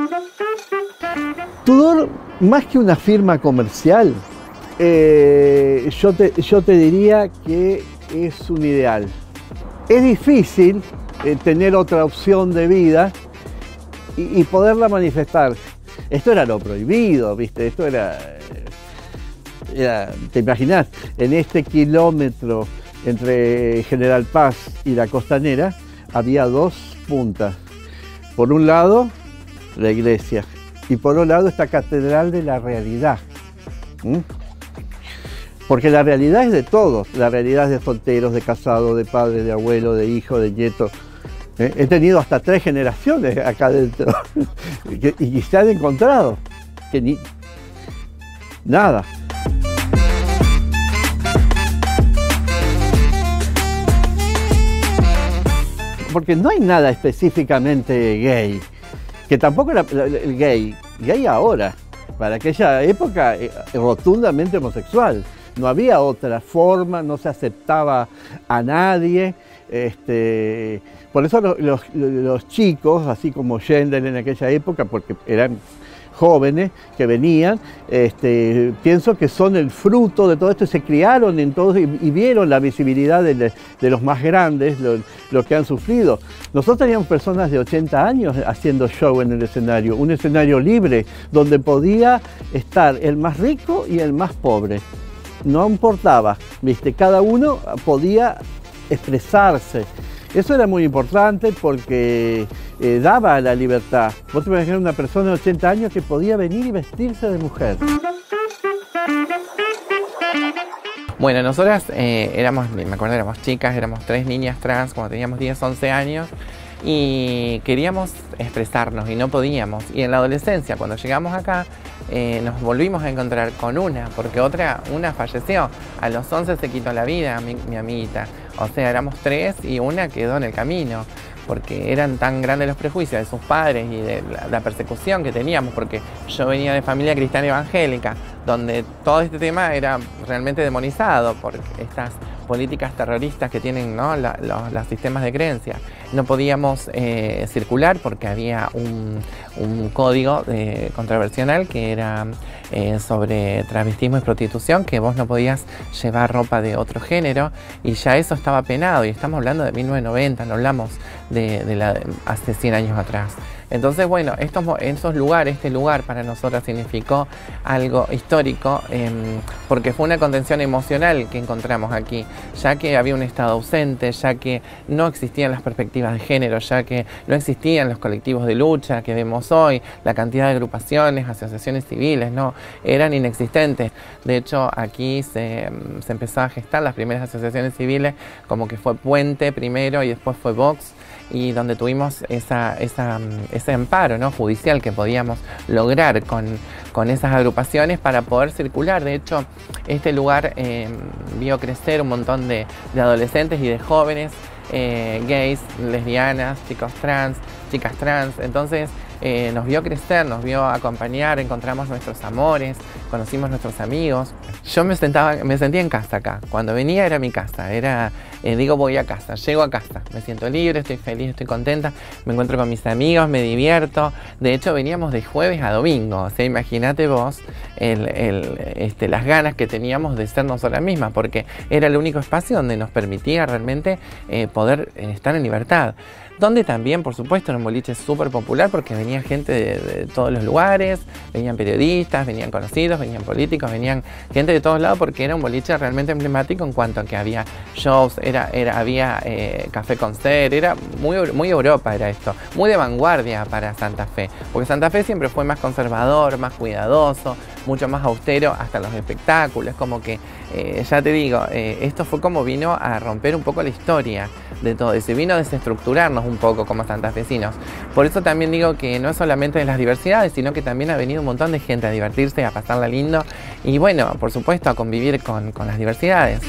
Tudor, más que una firma comercial, yo te diría que es un ideal. Es difícil tener otra opción de vida y poderla manifestar. Esto era lo prohibido, ¿viste? Esto era, ¿te imaginás? En este kilómetro entre General Paz y la Costanera había dos puntas. Por un lado, la iglesia, y por otro lado, esta catedral de la realidad. Porque la realidad es de todos, la realidad es de solteros, de casados, de padres, de abuelos, de hijos, de nietos. He tenido hasta 3 generaciones acá dentro y se han encontrado que nada. Porque no hay nada específicamente gay, que tampoco era el gay ahora, para aquella época rotundamente homosexual. No había otra forma, no se aceptaba a nadie. Por eso los chicos, así como Schendel en aquella época, porque eran jóvenes que venían, pienso que son el fruto de todo esto, se criaron en todo y vieron la visibilidad de los más grandes, lo que han sufrido. Nosotros teníamos personas de 80 años haciendo show en el escenario, un escenario libre, donde podía estar el más rico y el más pobre. No importaba, ¿viste? Cada uno podía expresarse. Eso era muy importante porque daba la libertad. Vos te imaginás una persona de 80 años que podía venir y vestirse de mujer. Bueno, nosotras éramos, me acuerdo, éramos chicas, éramos 3 niñas trans cuando teníamos 10, 11 años y queríamos expresarnos y no podíamos. Y en la adolescencia, cuando llegamos acá, nos volvimos a encontrar con una, porque una falleció. A los 11 se quitó la vida, mi amiguita. O sea, éramos 3 y una quedó en el camino, porque eran tan grandes los prejuicios de sus padres y de la persecución que teníamos, porque yo venía de familia cristiana evangélica, donde todo este tema era realmente demonizado por estas políticas terroristas que tienen, ¿no?, los sistemas de creencia. No podíamos circular porque había un código controversial que era sobre travestismo y prostitución, que vos no podías llevar ropa de otro género, y ya eso estaba penado, y estamos hablando de 1990, no hablamos de hace 100 años atrás. Entonces, bueno, este lugar para nosotras significó algo histórico, porque fue una contención emocional que encontramos aquí, ya que había un Estado ausente, ya que no existían las perspectivas de género, ya que no existían los colectivos de lucha que vemos hoy, la cantidad de agrupaciones, asociaciones civiles, no, eran inexistentes. De hecho, aquí se empezó a gestar las primeras asociaciones civiles, como que fue Puente primero y después fue Vox, y donde tuvimos ese amparo, ¿no?, judicial que podíamos lograr con esas agrupaciones para poder circular. De hecho, este lugar vio crecer un montón de adolescentes y de jóvenes gays, lesbianas, chicos trans, chicas trans. Entonces nos vio crecer, nos vio acompañar, encontramos nuestros amores, conocimos nuestros amigos. Yo me sentía en casa acá. Cuando venía era mi casa, digo, voy a casa, llego a casa, me siento libre, estoy feliz, estoy contenta, me encuentro con mis amigos, me divierto. De hecho, veníamos de jueves a domingo, o sea, imagínate vos las ganas que teníamos de ser nosotras mismas, porque era el único espacio donde nos permitía realmente poder estar en libertad. Donde también, por supuesto, era un boliche súper popular porque venía gente de todos los lugares, venían periodistas, venían conocidos, venían políticos, venían gente de todos lados, porque era un boliche realmente emblemático en cuanto a que había shows, había café concert, era muy Europa era esto, muy de vanguardia para Santa Fe, porque Santa Fe siempre fue más conservador, más cuidadoso, mucho más austero, hasta los espectáculos, como que, ya te digo, esto fue como vino a romper un poco la historia de todo eso, y vino a desestructurarnos un poco como santafesinos. Por eso también digo que no es solamente de las diversidades, sino que también ha venido un montón de gente a divertirse, a pasarla lindo y, bueno, por supuesto, a convivir con las diversidades.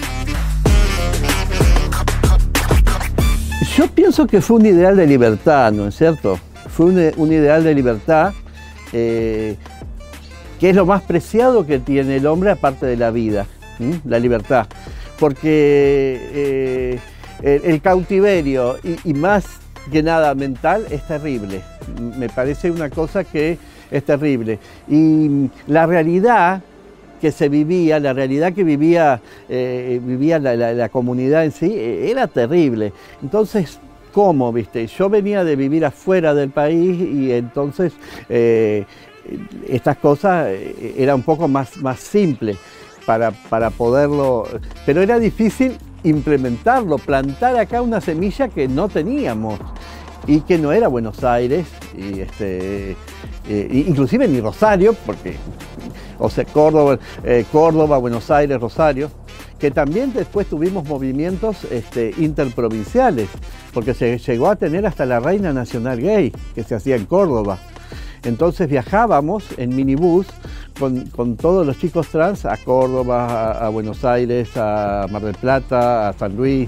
Yo pienso que fue un ideal de libertad, ¿no es cierto? Fue un ideal de libertad que es lo más preciado que tiene el hombre aparte de la vida, la libertad. Porque el cautiverio y más que nada mental es terrible. Me parece una cosa que es terrible. Y la realidad que se vivía, la realidad que vivía la comunidad en sí, era terrible. Entonces, ¿cómo, viste? Yo venía de vivir afuera del país y entonces estas cosas era un poco más simple para poderlo, pero era difícil implementarlo, plantar acá una semilla que no teníamos y que no era Buenos Aires, y inclusive ni Rosario, porque, o sea, Córdoba, Buenos Aires, Rosario, que también después tuvimos movimientos interprovinciales, porque se llegó a tener hasta la Reina Nacional Gay, que se hacía en Córdoba. Entonces viajábamos en minibús con todos los chicos trans a Córdoba, a Buenos Aires, a Mar del Plata, a San Luis,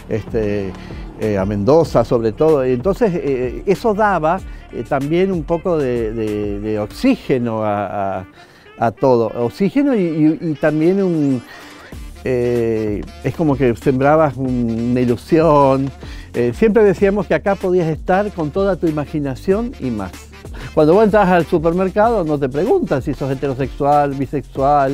a Mendoza sobre todo. Entonces eso daba también un poco de oxígeno a todo. Oxígeno y también es como que sembrabas una ilusión. Siempre decíamos que acá podías estar con toda tu imaginación y más. Cuando vos entras al supermercado no te preguntan si sos heterosexual, bisexual,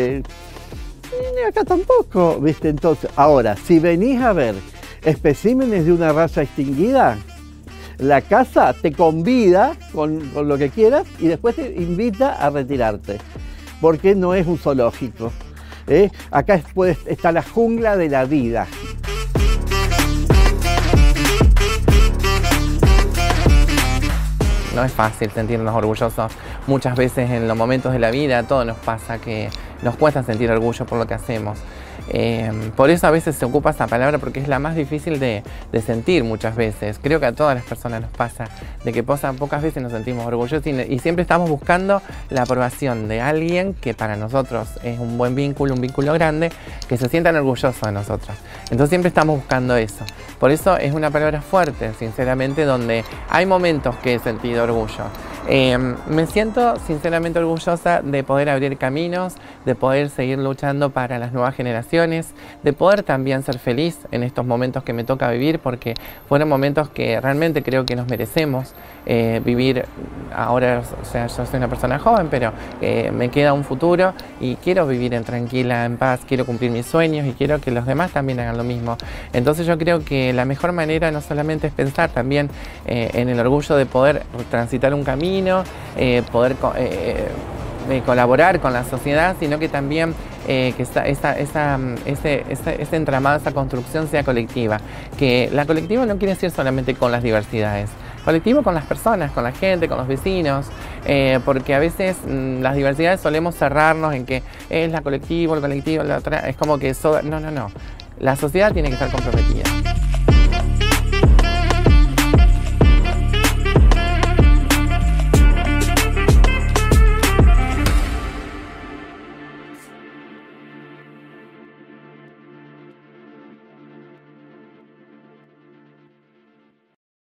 acá tampoco, ¿viste? Entonces, ahora, si venís a ver especímenes de una raza extinguida, la casa te convida con lo que quieras y después te invita a retirarte, porque no es un zoológico. Acá está la jungla de la vida. No es fácil sentirnos orgullosos. Muchas veces en los momentos de la vida todo nos pasa que nos cuesta sentir orgullo por lo que hacemos. Por eso a veces se ocupa esa palabra porque es la más difícil de sentir muchas veces. Creo que a todas las personas nos pasa de que pocas veces nos sentimos orgullosos y siempre estamos buscando la aprobación de alguien que para nosotros es un buen vínculo, un vínculo grande, que se sientan orgullosos de nosotros. Entonces siempre estamos buscando eso. Por eso es una palabra fuerte, sinceramente, donde hay momentos que he sentido orgullo. Me siento sinceramente orgullosa de poder abrir caminos, de poder seguir luchando para las nuevas generaciones, de poder también ser feliz en estos momentos que me toca vivir, porque fueron momentos que realmente creo que nos merecemos vivir. Ahora, o sea, yo soy una persona joven, pero me queda un futuro y quiero vivir tranquila, en paz, quiero cumplir mis sueños y quiero que los demás también hagan lo mismo. Entonces yo creo que la mejor manera no solamente es pensar también en el orgullo de poder transitar un camino, poder colaborar con la sociedad, sino que también que ese entramado, esa construcción sea colectiva. Que la colectiva no quiere decir solamente con las diversidades, colectivo con las personas, con la gente, con los vecinos, porque a veces las diversidades solemos cerrarnos en que es la colectivo, el colectivo, la otra, es como que eso, no. La sociedad tiene que estar comprometida.